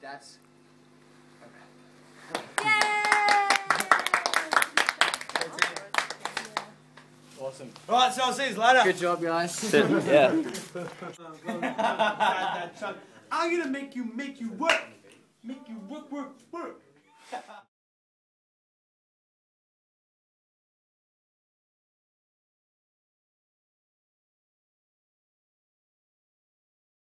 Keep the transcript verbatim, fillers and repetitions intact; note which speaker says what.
Speaker 1: that's a wrap.
Speaker 2: Yay! Awesome. Alright, so I'll see you later.
Speaker 1: Good job, guys.
Speaker 3: Yeah.
Speaker 2: I'm gonna make you make you work. Make you work, work, work.